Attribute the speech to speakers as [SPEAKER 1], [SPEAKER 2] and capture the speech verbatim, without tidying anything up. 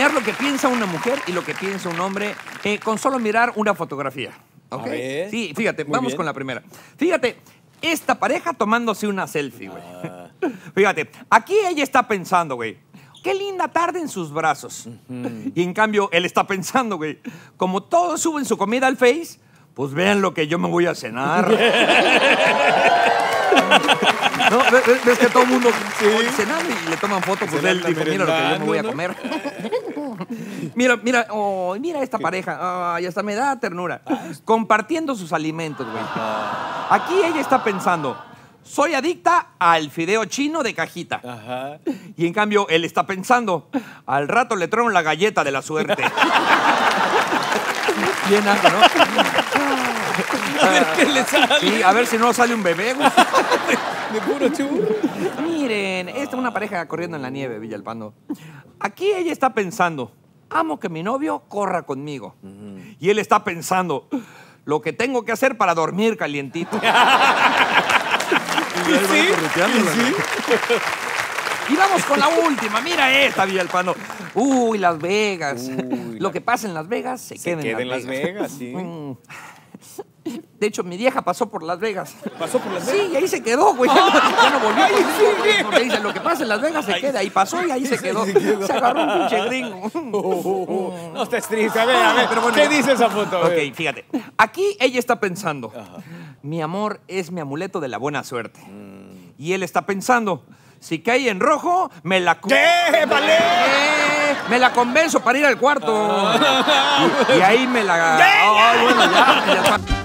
[SPEAKER 1] enseñar lo que piensa una mujer y lo que piensa un hombre eh, con solo mirar una fotografía. ¿Ok?
[SPEAKER 2] A ver.
[SPEAKER 1] Sí, fíjate,
[SPEAKER 2] Muy
[SPEAKER 1] vamos
[SPEAKER 2] bien.
[SPEAKER 1] con la primera. Fíjate, esta pareja tomándose una selfie, güey.
[SPEAKER 2] Ah.
[SPEAKER 1] Fíjate, aquí ella está pensando, güey, qué linda tarde en sus brazos. Uh-huh. Y en cambio, él está pensando, güey, como todos suben su comida al Face, pues vean lo que yo me voy a cenar. ¿No? ¿Ves, ves que todo el mundo sí. cenando y le toman fotos? Pues él dijo, mira lo que yo me voy a comer. Mira, mira, oh, mira esta pareja. Ay, hasta me da ternura. Compartiendo sus alimentos, güey. Aquí ella está pensando, soy adicta al fideo chino de cajita. Ajá. Y en cambio, él está pensando, al rato le trono la galleta de la suerte. Bien algo, ¿no?
[SPEAKER 2] A ver qué le sale.
[SPEAKER 1] Sí, a ver si no sale un bebé, güey.
[SPEAKER 2] De puro chu.
[SPEAKER 1] Miren, esta es una pareja corriendo en la nieve, Villalpando. Aquí ella está pensando, amo que mi novio corra conmigo. Uh-huh. Y él está pensando, lo que tengo que hacer para dormir calientito.
[SPEAKER 2] ¿Y sí? ¿Y sí?
[SPEAKER 1] Y vamos con la última. Mira esta, Villalpando. Uy, Las Vegas. Uy, Lo la... que pasa en Las Vegas se, se queda en Las Vegas.
[SPEAKER 2] en Las Vegas, sí.
[SPEAKER 1] De hecho, mi vieja pasó por Las Vegas.
[SPEAKER 2] ¿Pasó por Las Vegas?
[SPEAKER 1] Sí, y ahí se quedó, güey. Ya, ya no volvió. Ay, sí, porque dice, lo que pasa en Las Vegas se queda. Y pasó y ahí se quedó. Se, quedó. Se agarró un pinche gringo.
[SPEAKER 2] Oh, oh, oh. No estés triste. A ver, a ver. Pero bueno, ¿qué dice esa foto?
[SPEAKER 1] Ok, fíjate. Aquí ella está pensando, ajá, mi amor es mi amuleto de la buena suerte. Mm. Y él está pensando, si cae en rojo, me la...
[SPEAKER 2] ¿Qué? ¡Vale!
[SPEAKER 1] ¿Qué? Me la convenzo para ir al cuarto. Ah. Y, y ahí me la...
[SPEAKER 2] ¿Qué?
[SPEAKER 1] Oh, bueno, ya, ya.